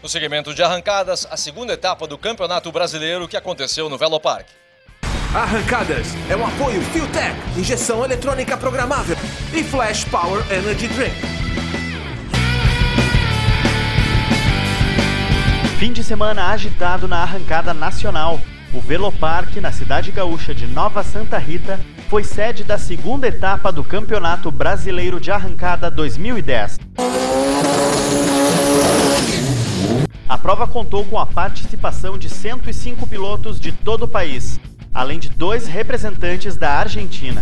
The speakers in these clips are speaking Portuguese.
No segmento de arrancadas, a segunda etapa do Campeonato Brasileiro que aconteceu no Velopark. Arrancadas é um apoio Fiotec, injeção eletrônica programável e Flash Power Energy Drink. Fim de semana agitado na arrancada nacional. O Velopark, na cidade gaúcha de Nova Santa Rita, foi sede da segunda etapa do Campeonato Brasileiro de Arrancada 2010. A prova contou com a participação de 105 pilotos de todo o país, além de 2 representantes da Argentina.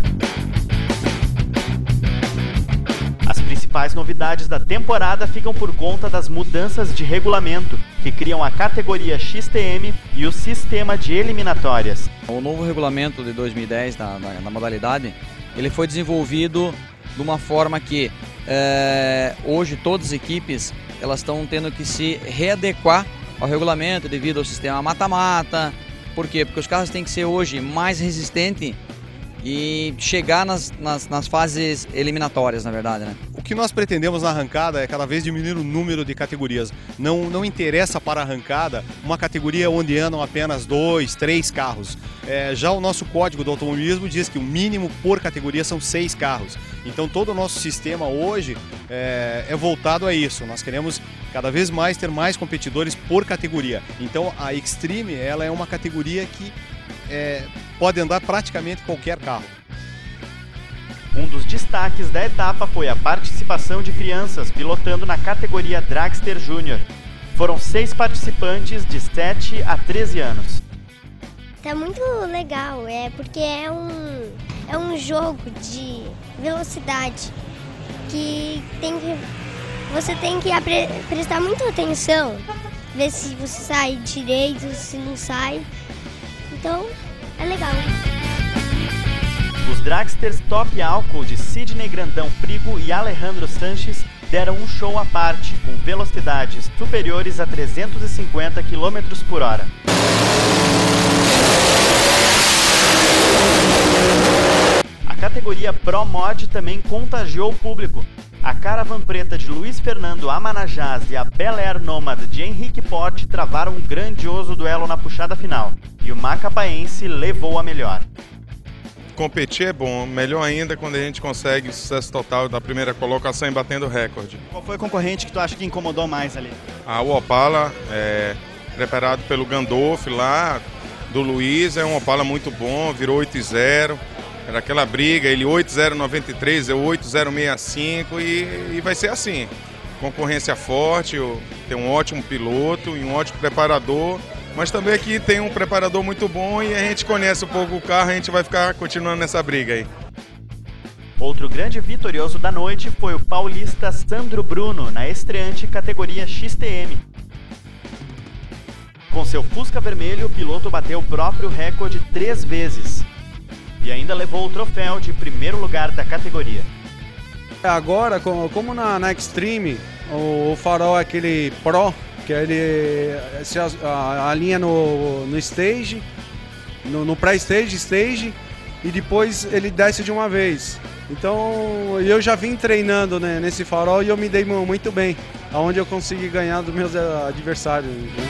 As principais novidades da temporada ficam por conta das mudanças de regulamento, que criam a categoria XTM e o sistema de eliminatórias. O novo regulamento de 2010 na modalidade, ele foi desenvolvido de uma forma que hoje todas as equipes elas estão tendo que se readequar ao regulamento devido ao sistema mata-mata. Por quê? Porque os carros têm que ser hoje mais resistentes e chegar nas fases eliminatórias, na verdade, né? O que nós pretendemos na arrancada é cada vez diminuir o número de categorias. Não interessa para a arrancada uma categoria onde andam apenas 2, 3 carros. Já o nosso código do automobilismo diz que o mínimo por categoria são 6 carros. Então todo o nosso sistema hoje é voltado a isso. Nós queremos cada vez mais ter mais competidores por categoria. Então a Extreme ela é uma categoria que pode andar praticamente qualquer carro. Um dos destaques da etapa foi a participação de crianças pilotando na categoria Dragster Júnior. Foram 6 participantes de 7 a 13 anos. Tá muito legal, porque é um jogo de velocidade que você tem que prestar muita atenção, ver se você sai direito, se não sai. Então, é legal. Os dragsters Top Álcool de Sidney Grandão Frigo e Alejandro Sanches deram um show à parte, com velocidades superiores a 350 km por hora. A categoria Pro Mod também contagiou o público. A Caravan Preta de Luiz Fernando Amanajás e a Bel Air Nomad de Henrique Porte travaram um grandioso duelo na puxada final. E o macapaense levou a melhor. Competir é bom, melhor ainda quando a gente consegue o sucesso total da primeira colocação e batendo recorde. Qual foi o concorrente que tu acha que incomodou mais ali? O Opala, preparado pelo Gandolf lá, do Luiz, é um Opala muito bom, virou 8-0. Era aquela briga, ele 8.093, eu 8.065 e vai ser assim. Concorrência forte, tem um ótimo piloto e um ótimo preparador, mas também aqui tem um preparador muito bom e a gente conhece um pouco o carro, a gente vai ficar continuando nessa briga aí. Outro grande vitorioso da noite foi o paulista Sandro Bruno, na estreante categoria XTM. Com seu Fusca vermelho, o piloto bateu o próprio recorde 3 vezes. E ainda levou o troféu de primeiro lugar da categoria. Agora, como na Extreme, o farol é aquele Pro, que ele se alinha no stage, no pré-stage, stage, e depois ele desce de uma vez. Então eu já vim treinando, né, nesse farol e eu me dei muito bem, aonde eu consegui ganhar dos meus adversários. Né?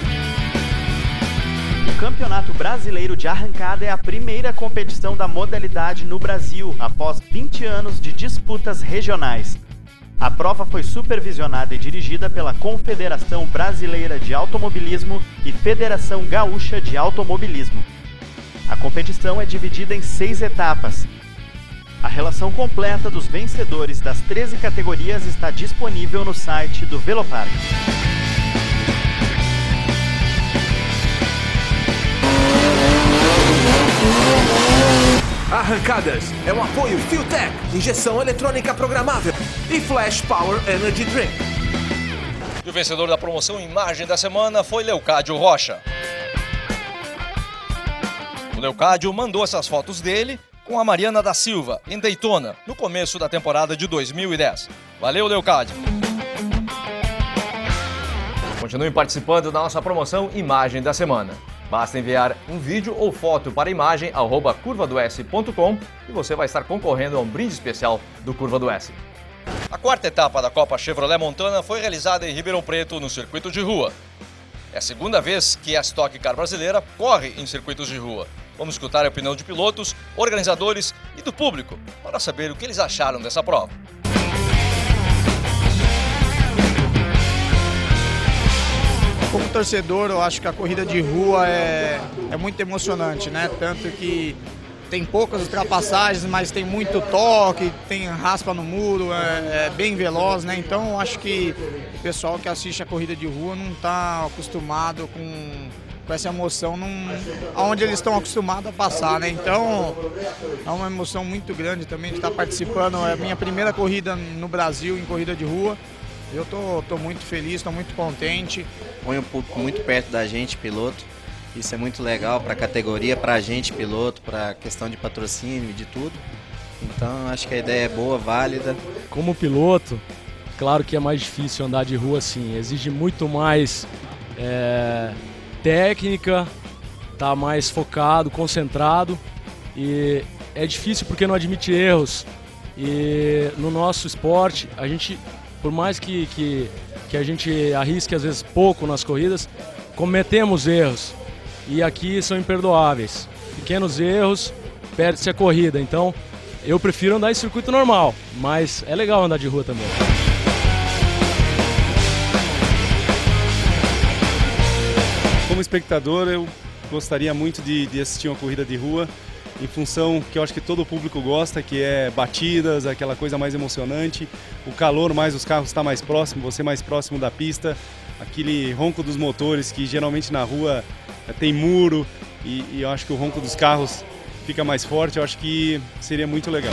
O Campeonato Brasileiro de Arrancada é a primeira competição da modalidade no Brasil, após 20 anos de disputas regionais. A prova foi supervisionada e dirigida pela Confederação Brasileira de Automobilismo e Federação Gaúcha de Automobilismo. A competição é dividida em 6 etapas. A relação completa dos vencedores das 13 categorias está disponível no site do Velopark. Arrancadas é um apoio Fiotec, injeção eletrônica programável e Flash Power Energy Drink. E o vencedor da promoção Imagem da Semana foi Leocádio Rocha. O Leocádio mandou essas fotos dele com a Mariana da Silva, em Daytona, no começo da temporada de 2010. Valeu, Leocádio! Continuem participando da nossa promoção Imagem da Semana. Basta enviar um vídeo ou foto para imagem@curvados.com e você vai estar concorrendo a um brinde especial do Curva do S. A quarta etapa da Copa Chevrolet Montana foi realizada em Ribeirão Preto, no circuito de rua. É a segunda vez que a Stock Car brasileira corre em circuitos de rua. Vamos escutar a opinião de pilotos, organizadores e do público para saber o que eles acharam dessa prova. Como torcedor, eu acho que a corrida de rua é muito emocionante, né? Tanto que tem poucas ultrapassagens, mas tem muito toque, tem raspa no muro, é bem veloz, né? Então eu acho que o pessoal que assiste a corrida de rua não está acostumado com essa emoção onde eles estão acostumados a passar, né? Então é uma emoção muito grande também de estar participando. É a minha primeira corrida no Brasil em corrida de rua. Eu tô muito feliz, estou muito contente. Põe o público muito perto da gente, piloto. Isso é muito legal para a categoria, para a gente, piloto, para a questão de patrocínio e de tudo. Então acho que a ideia é boa, válida. Como piloto, claro que é mais difícil andar de rua assim. Exige muito mais técnica, tá mais focado, concentrado. E é difícil porque não admite erros. E no nosso esporte, a gente... Por mais que a gente arrisque às vezes pouco nas corridas, cometemos erros e aqui são imperdoáveis. Pequenos erros, perde-se a corrida. Então eu prefiro andar em circuito normal, mas é legal andar de rua também. Como espectador, eu gostaria muito de assistir uma corrida de rua, em função que eu acho que todo o público gosta, que é batidas, aquela coisa mais emocionante, o calor, mais os carros estar mais próximo, você mais próximo da pista, aquele ronco dos motores que geralmente na rua tem muro e eu acho que o ronco dos carros fica mais forte, eu acho que seria muito legal.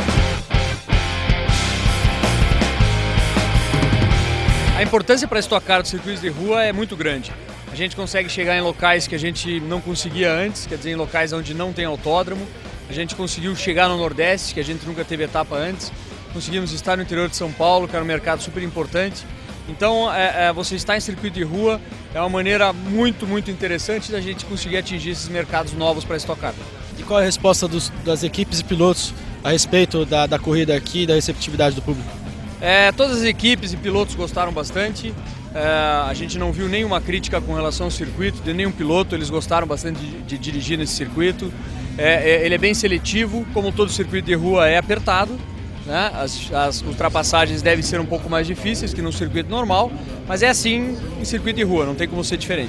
A importância para a Stock Car dos circuitos de rua é muito grande. A gente consegue chegar em locais que a gente não conseguia antes, quer dizer, em locais onde não tem autódromo. A gente conseguiu chegar no Nordeste, que a gente nunca teve etapa antes. Conseguimos estar no interior de São Paulo, que era um mercado super importante. Então, você estar em circuito de rua é uma maneira muito, muito interessante da gente conseguir atingir esses mercados novos para a Stock Car. E qual é a resposta das equipes e pilotos a respeito da corrida aqui e da receptividade do público? Todas as equipes e pilotos gostaram bastante. A gente não viu nenhuma crítica com relação ao circuito, de nenhum piloto, eles gostaram bastante de dirigir nesse circuito. Ele é bem seletivo, como todo circuito de rua é apertado, né? As ultrapassagens devem ser um pouco mais difíceis que no circuito normal, mas é assim em circuito de rua, não tem como ser diferente.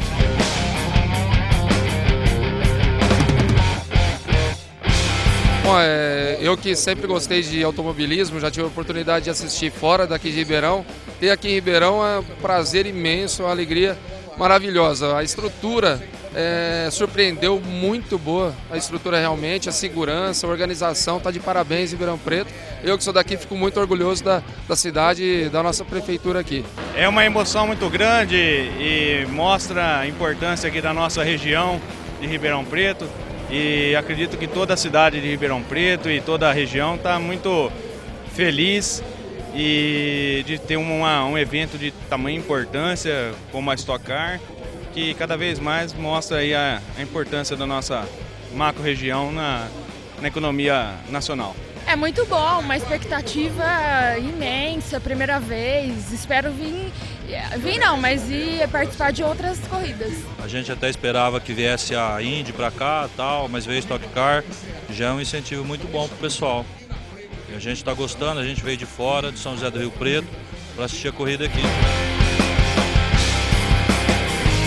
Bom, eu que sempre gostei de automobilismo, já tive a oportunidade de assistir fora daqui de Ribeirão. E aqui em Ribeirão é um prazer imenso, uma alegria maravilhosa. A estrutura surpreendeu, muito boa, a estrutura realmente, a segurança, a organização, está de parabéns Ribeirão Preto. Eu que sou daqui fico muito orgulhoso da cidade e da nossa prefeitura aqui. É uma emoção muito grande e mostra a importância aqui da nossa região de Ribeirão Preto. E acredito que toda a cidade de Ribeirão Preto e toda a região está muito feliz e de ter um evento de tamanha importância como a Stock Car, que cada vez mais mostra aí a importância da nossa macro-região na economia nacional. É muito bom, uma expectativa imensa, primeira vez, espero vir não, mas ir participar de outras corridas. A gente até esperava que viesse a Indy para cá, tal, mas veio Stock Car, já é um incentivo muito bom para o pessoal. E a gente está gostando, a gente veio de fora, de São José do Rio Preto, para assistir a corrida aqui.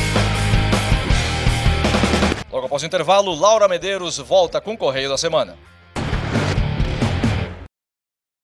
Logo após o intervalo, Laura Medeiros volta com o Correio da Semana.